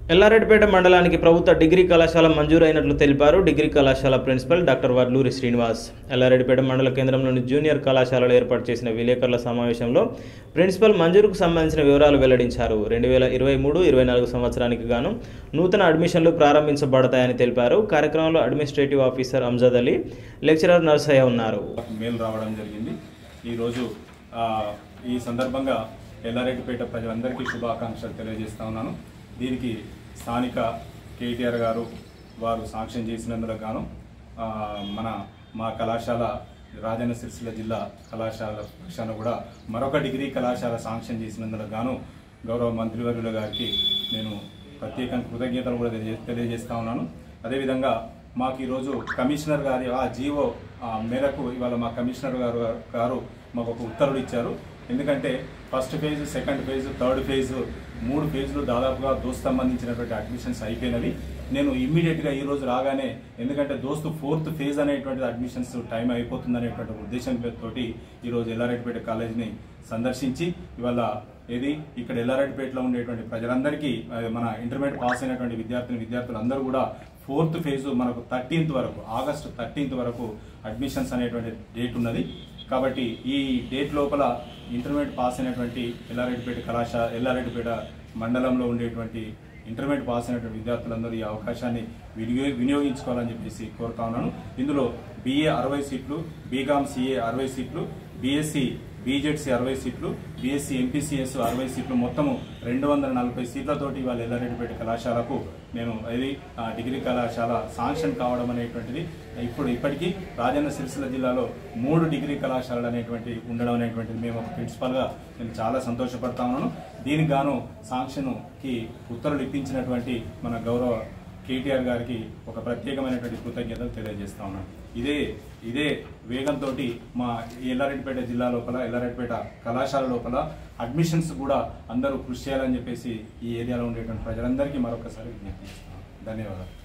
ఎల్లారెడ్డిపేట మండలానికి ప్రభుత్వ డిగ్రీ కళాశాల మంజూరైనట్లు తెలిపారు డిగ్రీ కళాశాల ప్రిన్సిపల్ డాక్టర్ వర్లూరి శ్రీనివాస్. ఎల్లారెడ్డిపేట మండల కేంద్రంలోని జూనియర్ కళాశాలలో ఏర్పాటు చేసిన విలేకరుల సమావేశంలో ప్రిన్సిపల్ మంజూరుకు సంబంధించిన వివరాలు వెల్లడించారు. 2023-24 సంవత్సరానికి గాను నూతన అడ్మిషన్లు ప్రారంభించబడతాయని తెలిపారు. కార్యక్రమంలో administrative officer Amjad Ali, lecturer Narsaiah ఉన్నారు. మెయిల్ రావడం జరిగింది. ఈరోజు ఈ సందర్భంగా ఎల్లారెడ్డిపేట ప్రజలందరికీ శుభాకాంక్షలు తెలియజేస్తా ఉన్నాను. దీనికి స్థానిక కేటీఆర్ గారు వారు శాంక్షన్ చేసినందుకు గాను మా కళాశాల రాజన్న సిరిసిల్ల జిల్లా కళాశాల పక్షాన కూడా మరొక డిగ్రీ కళాశాల శాంక్షన్ చేసినందుకు గాను గౌరవ మంత్రివర్యుల గారికి నేను ప్రత్యేకంగా కృతజ్ఞతలు కూడా తెలియజేస్తా ఉన్నాను. అదేవిధంగా మాకు ఈరోజు కమిషనర్ గారి ఆ జీవో మేరకు ఇవాళ మా కమిషనర్ గారు మాకు ఒక ఉత్తర్వులు ఇచ్చారు. ఎందుకంటే first phase, second phase, third phase 3 ఫేజ్లు దాదాపుగా దోస్తు సంబంధించినటువంటి అడ్మిషన్స్ అయిపోయినవి. నేను ఇమ్మీడియట్గా ఈరోజు రాగానే, ఎందుకంటే దోస్తు 4th ఫేజ్ అనేటువంటి అడ్మిషన్స్ టైం అయిపోతుంది అనేటువంటి ఉద్దేశంతో ఈరోజు ఎల్లారెడ్డిపేట కాలేజీని సందర్శించి ఇవాళ ఇక్కడ ఎల్లారెడ్డిపేటలో ఉండేటువంటి ప్రజలందరికీ మన ఇంటర్మీడియట్ పాస్ అయినటువంటి విద్యార్థులందరూ కూడా 4th ఫేజ్ మనకు 13th వరకు, ఆగస్టు 13th వరకు అడ్మిషన్స్ అనేటువంటి డేట్ ఉన్నది. కాబట్టి ఈ డేట్ లోపల ఇంటర్మీడియట్ పాస్ అయినటువంటి ఎల్లారెడ్డిపేట మండలంలో ఉండేటువంటి ఇంటర్మీడియట్ పాస్ అయినటువంటి విద్యార్థులందరూ ఈ అవకాశాన్ని వినియోగించుకోవాలని చెప్పేసి కోరుతా ఉన్నాను. ఇందులో BA 60 సీట్లు, BCom CA 60 సీట్లు, BSc BJC 60 సీట్లు, BSc MPCS 60 సీట్లు, మొత్తము 240 సీట్లతోటి ఇవాళ ఎల్లారెడ్డిపేట కళాశాలకు నేను డిగ్రీ కళాశాల శాంక్షన్ కావడం అనేటువంటిది. ఇప్పటికీ రాజన్న సిరిసిల్ల జిల్లాలో 3 డిగ్రీ కళాశాలలు ఉండడం అనేటువంటిది మేము ఒక ప్రిన్సిపల్గా నేను చాలా సంతోషపడతా ఉన్నాను. దీనికి గాను శాంక్షన్కి ఉత్తర్వులు ఇప్పించినటువంటి మన గౌరవ కేటీఆర్ గారికి ఒక ప్రత్యేకమైనటువంటి కృతజ్ఞతలు తెలియజేస్తా ఉన్నాను. ఇదే వేగంతో మా ఎల్లారెడ్డిపేట జిల్లా లోపల, ఎల్లారెడ్డిపేట కళాశాల లోపల అడ్మిషన్స్ కూడా అందరూ కృషి చేయాలని చెప్పేసి ఈ ఏరియాలో ఉండేటువంటి ప్రజలందరికీ మరొకసారి విజ్ఞప్తి చేస్తున్నాను. ధన్యవాదాలు.